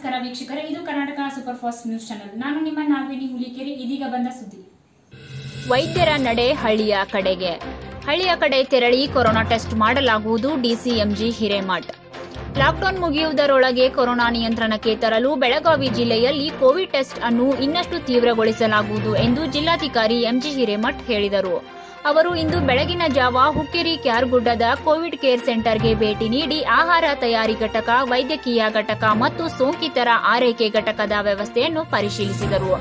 ನಮಸ್ಕಾರ ವೀಕ್ಷಕರೇ, ಇದು Karnataka super fast news channel. ನಾನು ನಿಮ್ಮ ನಾಗವೇಣಿ ಹುಲಿಕೆರೆ. ಇದೀಗ ಬಂದ ಸುದ್ದಿ. ವೈದ್ಯರ ನಡೆ ಹಳ್ಳಿಯ ಕಡೆಗೆ. ಹಳ್ಳಿಯ ಕಡೆ ತೆರಳಿ ಕೊರೋನಾ ಟೆಸ್ಟ್ ಮಾಡಲಾಗುವುದು. ಡಿಸಿಎಂಜಿ ಹಿರೇಮಠ್. ಲಾಕ್ಡೌನ್ ಮುಗಿಯುವುದರೊಳಗೆ ಕೊರೋನಾ ನಿಯಂತ್ರಣಕ್ಕೆ ತರಲು ಬೆಳಗಾವಿ ಜಿಲ್ಲೆಯಲ್ಲಿ ಕೋವಿಡ್ ಟೆಸ್ಟ್ ಅನ್ನು ಇನ್ನಷ್ಟು ತೀವ್ರಗೊಳಿಸಲಾಗುವುದು ಎಂದು ಜಿಲ್ಲಾಧಿಕಾರಿ ಎಂಜಿ ಹಿರೇಮಠ್ ಹೇಳಿದರು. ಅವರು ಇಂದು ಬೆಳಗಿನ ಜಾವ ಹುಕ್ಕೇರಿ ಕ್ಯಾರ್ಗುಡ್ಡದ ಕೋವಿಡ್ ಕೇರ್ ಸೆಂಟರ್ಗೆ ಭೇಟಿ ನೀಡಿ ಆಹಾರ ತಯಾರಿ ಘಟಕ, ವೈದ್ಯಕೀಯ ಘಟಕ ಮತ್ತು ಸೋಂಕಿತರ ಆರೈಕೆ ಘಟಕದ ವ್ಯವಸ್ಥೆಯನ್ನು ಪರಿಶೀಲಿಸಿದರು.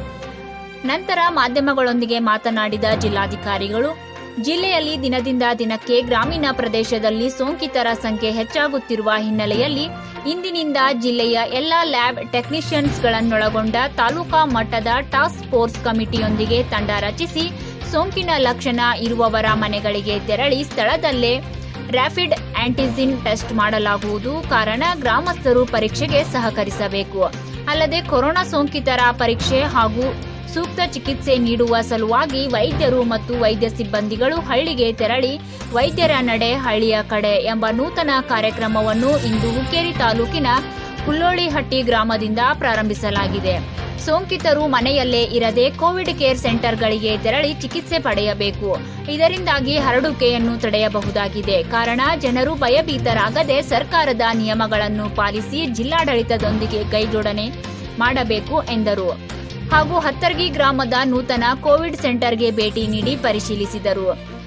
ನಂತರ ಮಾಧ್ಯಮಗಳೊಂದಿಗೆ ಮಾತನಾಡಿದ ಜಿಲ್ಲಾಧಿಕಾರಿಗಳು, ಜಿಲ್ಲೆಯಲ್ಲಿ ದಿನದಿಂದ ದಿನಕ್ಕೆ ಗ್ರಾಮೀಣ ಪ್ರದೇಶದಲ್ಲಿ ಸೋಂಕಿತರ ಸಂಖ್ಯೆ ಹೆಚ್ಚಾಗುತ್ತಿರುವ ಹಿನ್ನೆಲೆಯಲ್ಲಿ ಇಂದಿನಿಂದ ಜಿಲ್ಲೆಯ ಎಲ್ಲಾ ಲ್ಯಾಬ್ ಟೆಕ್ನಿಷಿಯನ್ಸ್ಗಳನ್ನೊಳಗೊಂಡ ತಾಲೂಕಾ ಮಟ್ಟದ ಟಾಸ್ಕ್ ಫೋರ್ಸ್ ಕಮಿಟಿಯೊಂದಿಗೆ ತಂಡ ರಚಿಸಿ ಸೋಂಕಿನ ಲಕ್ಷಣ ಇರುವವರ ಮನೆಗಳಿಗೆ ತೆರಳಿ ಸ್ಥಳದಲ್ಲೇ ರ್ಯಾಪಿಡ್ ಆಂಟಿಜಿನ್ ಟೆಸ್ಟ್ ಮಾಡಲಾಗುವುದು. ಕಾರಣ ಗ್ರಾಮಸ್ಥರು ಪರೀಕ್ಷೆಗೆ ಸಹಕರಿಸಬೇಕು. ಅಲ್ಲದೆ ಕೊರೋನಾ ಸೋಂಕಿತರ ಪರೀಕ್ಷೆ ಹಾಗೂ ಸೂಕ್ತ ಚಿಕಿತ್ಸೆ ನೀಡುವ ಸಲುವಾಗಿ ವೈದ್ಯರು ಮತ್ತು ವೈದ್ಯ ಸಿಬ್ಬಂದಿಗಳು ಹಳ್ಳಿಗೆ ತೆರಳಿ ವೈದ್ಯರ ನಡೆ ಹಳ್ಳಿಯ ಕಡೆ ಎಂಬ ನೂತನ ಕಾರ್ಯಕ್ರಮವನ್ನು ಇಂದು ಹುಕ್ಕೇರಿ ತಾಲೂಕಿನ ಹುಲ್ಲೋಳಿಹಟ್ಟಿ ಗ್ರಾಮದಿಂದ ಪ್ರಾರಂಭಿಸಲಾಗಿದೆ. ಸೋಂಕಿತರು ಮನೆಯಲ್ಲೇ ಇರದೆ ಕೋವಿಡ್ ಕೇರ್ ಸೆಂಟರ್ಗಳಿಗೆ ತೆರಳಿ ಚಿಕಿತ್ಸೆ ಪಡೆಯಬೇಕು. ಇದರಿಂದಾಗಿ ಹರಡುವಿಕೆಯನ್ನು ತಡೆಯಬಹುದಾಗಿದೆ. ಕಾರಣ ಜನರು ಭಯಭೀತರಾಗದೆ ಸರ್ಕಾರದ ನಿಯಮಗಳನ್ನು ಪಾಲಿಸಿ ಜಿಲ್ಲಾಡಳಿತದೊಂದಿಗೆ ಕೈಜೋಡಣೆ ಮಾಡಬೇಕು ಎಂದರು. ಹಾಗೂ ಹತ್ತರ್ಗಿ ಗ್ರಾಮದ ನೂತನ ಕೋವಿಡ್ ಸೆಂಟರ್ಗೆ ಭೇಟಿ ನೀಡಿ ಪರಿಶೀಲಿಸಿದರು.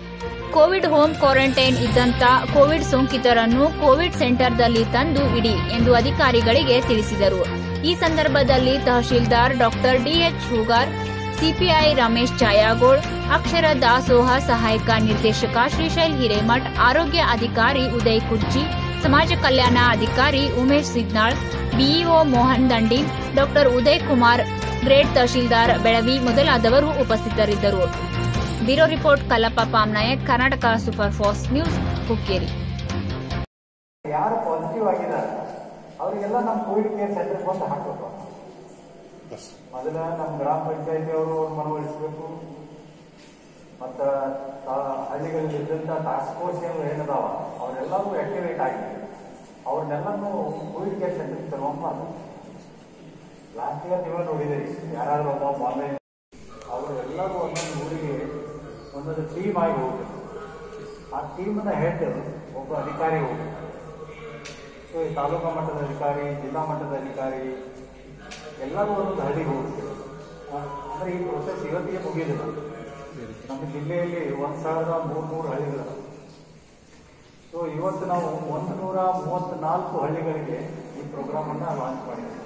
ಕೋವಿಡ್ ಹೋಮ್ ಕ್ವಾರಂಟೈನ್ ಇದ್ದಂತ ಕೋವಿಡ್ ಸೋಂಕಿತರನ್ನು ಕೋವಿಡ್ ಸೆಂಟರ್ದಲ್ಲಿ ತಂದು ಇಡಿ ಎಂದು ಅಧಿಕಾರಿಗಳಿಗೆ ತಿಳಿಸಿದರು. ಈ ಸಂದರ್ಭದಲ್ಲಿ tahsildar doctor DH Hoogar, CPI Ramesh Chhayagol, Akshara Dasoha ಸಹಾಯಕ ನಿರ್ದೇಶಕ ಶ್ರೀಶೈಲ್ ಹಿರೇಮಠ್, ಆರೋಗ್ಯ ಅಧಿಕಾರಿ ಉದಯ್ ಕುರ್ಜಿ, ಸಮಾಜ ಕಲ್ಯಾಣ ಅಧಿಕಾರಿ Umesh Sidnal, BEO Mohan Dandi, doctor Uday Kumar, grade tahsildar Belavi ಮೊದಲಾದವರು ಉಪಸ್ಥಿತರಿದ್ದರು. Bureau report Kallappa Pamnayak, Karnataka super fast news, Hukkeri. ಯಾರು ಪಾಸಿಟಿವ್ ಆಗಿದ್ದಾರೆ ಅವರಿಗೆಲ್ಲ ನಮ್ಮ ಕೋವಿಡ್ ಕೇರ್ ಸೆಂಟರ್ ಬಂದು ಹಾಕಬೇಕು. ಮೊದಲ ನಮ್ಮ ಗ್ರಾಮ ಪಂಚಾಯತಿ ಅವರು ಮನವೊಲಿಸಬೇಕು. ಮತ್ತ ಹಳ್ಳಿಗಳಲ್ಲಿ ಇದ್ದಂತ ಟಾಸ್ಕ್ ಫೋರ್ಸ್ ಏನದಾವ ಅವರೆಲ್ಲರೂ ಆಕ್ಟಿವೇಟ್ ಆಗಿದೆ. ಅವ್ರನ್ನೆಲ್ಲೂ ಕೋವಿಡ್ ಕೇರ್ ಸೆಂಟರ್ ತಗೊಂಬಾರ್ದು. ಲಾಸ್ಟ್ ಇಯರ್ ನೀವೇ ನೋಡಿದಿರಿ, ಯಾರಾದ್ರೂ ಒಬ್ಬ ಆನ್ಲೈನ್ ಅವರು ಎಲ್ಲರೂ ಒಂದೊಂದು ಊರಿಗೆ ಒಂದೊಂದು ಟೀಮ್ ಆಗಿ ಹೋಗ್ಬೇಕು. ಆ ಟೀಮ್ನ ಹೆಡ್ ಒಬ್ಬ ಅಧಿಕಾರಿ ಹೋಗ್ಬೇಕು. ಸೊ ಈ ತಾಲೂಕಾ ಮಟ್ಟದ ಅಧಿಕಾರಿ, ಜಿಲ್ಲಾ ಮಟ್ಟದ ಅಧಿಕಾರಿ ಎಲ್ಲರೂ ಒಂದೊಂದು ಹಳ್ಳಿಗೆ ಹೋಗ್ಬೇಕು. ಅಂದರೆ ಈ ಪ್ರೊಸೆಸ್ ಇವತ್ತಿಗೆ ಮುಗಿದಿಲ್ಲ. ನಮ್ಮ ಜಿಲ್ಲೆಯಲ್ಲಿ 1300 ಹಳ್ಳಿಗಳು. ಸೊ ಇವತ್ತು ನಾವು 134 ಹಳ್ಳಿಗಳಿಗೆ ಈ ಪ್ರೋಗ್ರಾಮ್ ಅನ್ನ ಲಾಂಚ್ ಮಾಡಿದ್ದೀವಿ.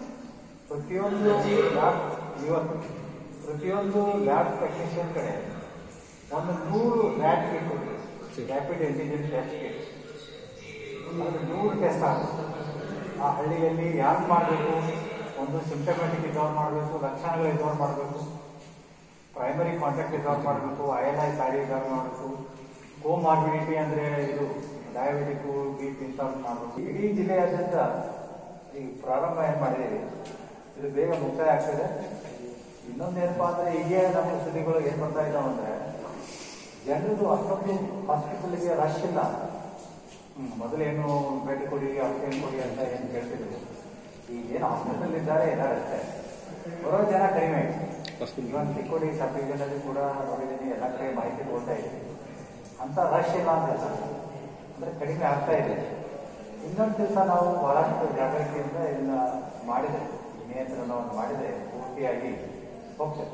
ಪ್ರತಿಯೊಂದು ಲ್ಯಾಬ್ ಟೆಕ್ನಿಷಿಯನ್ ಕಡೆ 100 RAT kit, rapid antigen test kit, 100 test ಆಗುತ್ತೆ. ಆ ಹಳ್ಳಿಯಲ್ಲಿ ಯಾರು ಮಾಡಬೇಕು, ಒಂದು ಸಿಂಪ್ಟಮ್ಯಾಟಿಕ್ ರಿಕವರ್ ಮಾಡಬೇಕು, ಲಕ್ಷಣಗಳು ರಿಕವರ್ ಮಾಡಬೇಕು, ಪ್ರೈಮರಿ ಕಾಂಟ್ಯಾಕ್ಟ್ ರಿಕವರ್ ಮಾಡಬೇಕು, ILI ಸಾಡಿ ರಿಕವರ್ ಮಾಡಬೇಕು, ಕೋಮಾರ್ಬಿಡಿಟಿ ಅಂದರೆ ಇದು ಡಯಾಬಿಟಿಕ್, BP ಇಂಥದ್ದು ಮಾಡಬೇಕು. ಇಡೀ ಜಿಲ್ಲೆಯಾದ್ಯಂತ ಈ ಪ್ರಾರಂಭ ಏನು ಮಾಡಿದ್ದೀವಿ, ಇದು ಬೇಗ ಮುಕ್ತಾಯ ಆಗ್ತದೆ. ಇನ್ನೊಂದೇನಪ್ಪ ಅಂದರೆ ಈಗ ನಮ್ಮ ಸುದ್ದಿಗಳು ಏನು ಬರ್ತಾ ಇದ್ದಾವೆ ಅಂದರೆ ಜನರದು ಅಷ್ಟೊಂದು ಹಾಸ್ಪಿಟಲ್ಗೆ ರಶ್ ಇಲ್ಲ. ಮೊದಲೇನು ಬೆಡ್ ಕೊಡಿ, ಆಕ್ಸಿಜನ್ ಕೊಡಿ ಅಂತ ಏನು ಕೇಳ್ತಿದ್ರು. ಈಗ ಏನು ಹಾಸ್ಪಿಟಲ್ ಇದ್ದಾರೆ ಇದ್ದಾರೆ ಅಷ್ಟೇ, ಬರೋ ಜನ ಕಡಿಮೆ ಆಗಿದೆ. ಇವನ್ ಚಿಕ್ಕೋಡಿ ಸಬ್ ಡಿವಿಷನಲ್ಲಿ ಕೂಡ ನೋಡಿದ್ದೀನಿ, ಎಲ್ಲ ಕಡೆ ಮಾಹಿತಿ ಕೊಡ್ತಾ ಇದ್ದೀನಿ. ಅಂತ ರಶ್ ಇಲ್ಲ ಅಂತ ಅಂದರೆ ಕಡಿಮೆ ಆಗ್ತಾ ಇದೆ. ಇನ್ನೊಂದು ದಿವಸ ನಾವು ಬಹಳಷ್ಟು ಜಾಗೃತಿಯಿಂದ ಇದನ್ನ ಮಾಡಿದರೆ, ನಿಯಂತ್ರಣವನ್ನು ಮಾಡಿದರೆ ಪೂರ್ತಿಯಾಗಿ ಹೋಗ್ತದೆ.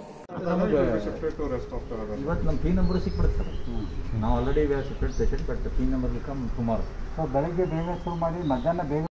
ಇವತ್ತು ನಮ್ಮ ಪಿ ನಂಬರ್ ಸಿಕ್ಬಿಡುತ್ತೆ ಸರ್. ನಾವು already separate patient, but P number will come tomorrow. ಬೆಳಗ್ಗೆ ಬೇಗ ಶುರು ಮಾಡಿ ಮಧ್ಯಾಹ್ನ ಬೇಗ